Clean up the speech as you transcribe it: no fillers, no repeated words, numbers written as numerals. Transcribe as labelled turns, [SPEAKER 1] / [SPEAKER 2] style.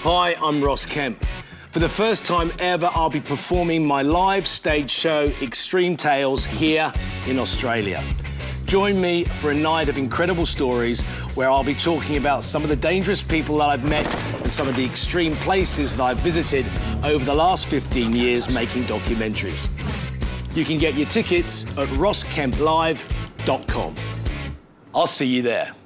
[SPEAKER 1] Hi, I'm Ross Kemp. For the first time ever, I'll be performing my live stage show, Extreme Tales, here in Australia. Join me for a night of incredible stories where I'll be talking about some of the dangerous people that I've met and some of the extreme places that I've visited over the last 15 years making documentaries. You can get your tickets at rosskemplive.com. I'll see you there.